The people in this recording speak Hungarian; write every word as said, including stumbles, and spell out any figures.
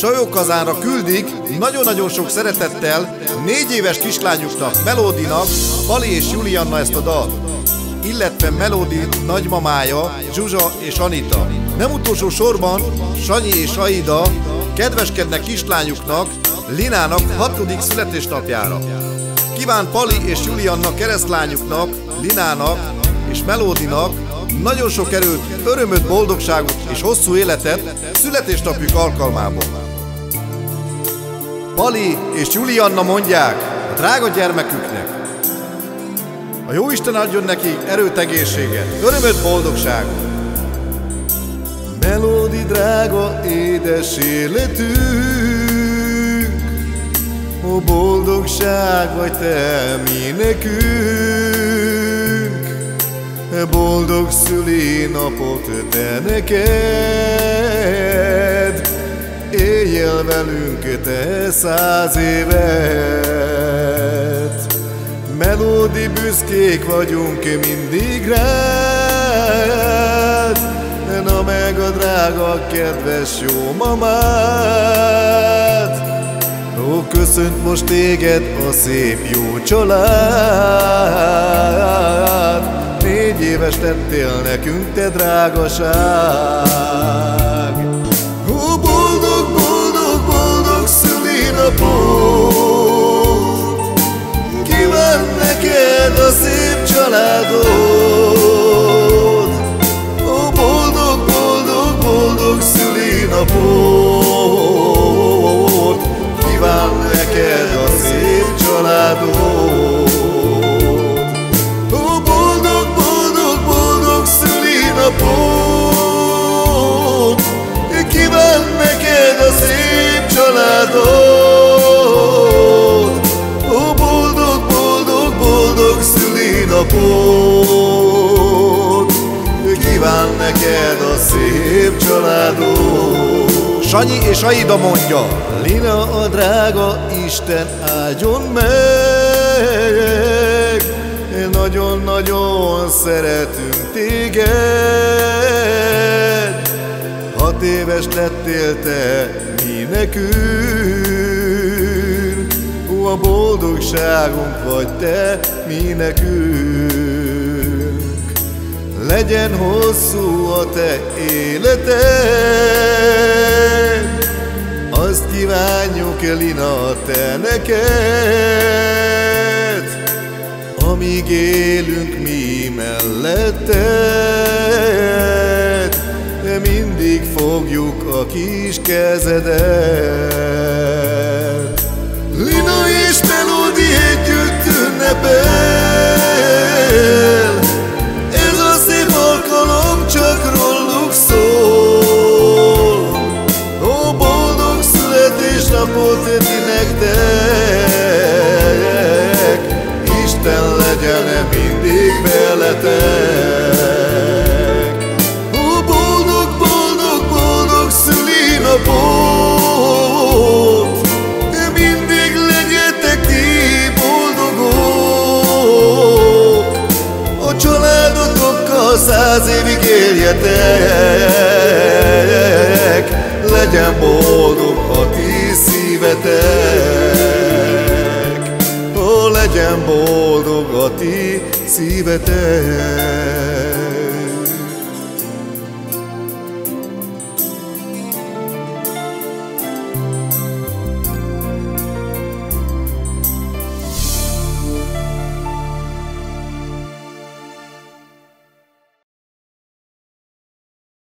Sajókazánra küldik nagyon-nagyon sok szeretettel négy éves kislányuknak, Melódinak, Pali és Julianna ezt a dalt, illetve Melódi nagymamája, Zsuzsa és Anita. Nem utolsó sorban Sanyi és Aida kedveskednek kislányuknak, Linának hatodik születésnapjára. Kíván Pali és Julianna keresztlányuknak, Linának és Melódinak nagyon sok erőt, örömöt, boldogságot és hosszú életet születésnapjuk alkalmából. Pali és Julianna mondják a drága gyermeküknek: a Jóisten adjon nekik erőt, egészséget, örömöt, boldogságot. Melódi drága édes életünk, ó boldogság vagy te mi nekünk, boldog szülinapot te neked, éljél velünk te száz évet. Melódi, büszkék vagyunk mindig rád, na meg a drága, kedves jó mamád. Ó, köszönt most téged a szép jó család, négy éves lettél nekünk, te drágaság. Ó, boldog, boldog, boldog szülinapot, kíván neked a szép családod. Ó, boldog, boldog, boldog szülinapot, kíván neked a szép családod. Kíván neked a szép családod, ó boldog, boldog, boldog szülinapot, kíván neked a szép családod. Sanyi és Aida mondja: Lina a drága, Isten áldjon meg, nagyon-nagyon szeretünk téged. Hat éves lettél te mi nekünk, ó, a boldogságunk vagy te mi nekünk. Legyen hosszú a te életed, azt kívánjuk, Lina, te neked, amíg élünk mi melletted, mindig fogjuk a kis kezedet. Lina és Melódi együtt ünnepel, ez a szép alkalom csak róluk szól. Ó, boldog születésnapot ti nektek, Isten legyen mindig veletek. Ó, boldog, boldog, boldog szülinapot, mindig legyetek ti boldogok, a családotokkal száz évig éljetek, legyen boldog a ti szívetek, legyen boldog a ti szívetek.